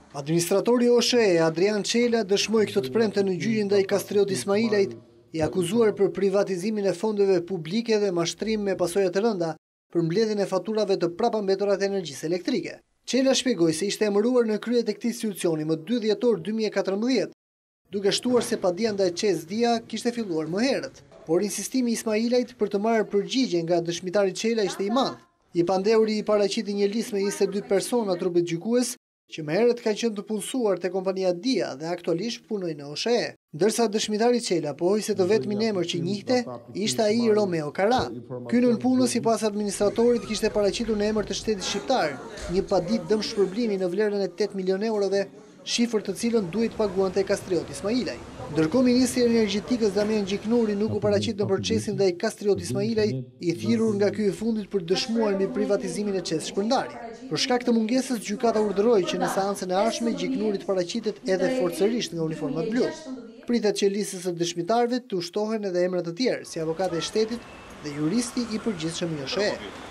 Administratori OSHE Adrian Çela dëshmoi këtë të premte në gjyqin ndaj Kastriot Ismailajt, i akuzuar për privatizimin e fondeve publike dhe mashtrim me pasoja të rënda për mbledhjen e faturave të prapambetura të energjisë elektrike. Çela shpjegoi se ishte emëruar në krye të këtij institucioni më 2 dhjetor 2014, duke shtuar se padia ndaj Çezdia kishte filluar më herët, por insistimi i Ismailajt për të marrë përgjigje nga dëshmitari Çela ishte i madh. I pandeuri i paraqiti një listë me 22 persona trupit gjykues që më herët ka qenë të punësuar te kompania Dia dhe aktualisht punoi në OSHE. Ndërsa dëshmitari Çela pohoi se të vetmin emër që njihte ishte ai Romeo Kara. Ky nën punës sipas administratorit kishte paraqitur në emër të shtetit shqiptar një paditë dëm shpërblimi në vlerën e 8 milionë eurove, shifër të cilën duhet paguante Kastriot Ismailaj. Ndërkohë ministri i energjetikës Damian Gjiknuri nuk u paraqit në procesin ndaj Kastriot Ismailaj, i thirrur nga ky i fundit për dëshmuar mbi privatizimin e ÇEZ Shpërndari. Për shkak të mungesës, gjykata urdhëroi që në seancën e ardhshme Gjiknuri të paraqitet edhe forcërisht nga uniformat blu. Pritet që listës së dëshmitarëve të ushtohen edhe emra të tjerë, si avokati i shtetit dhe juristi i përgjithshëm i OSHE.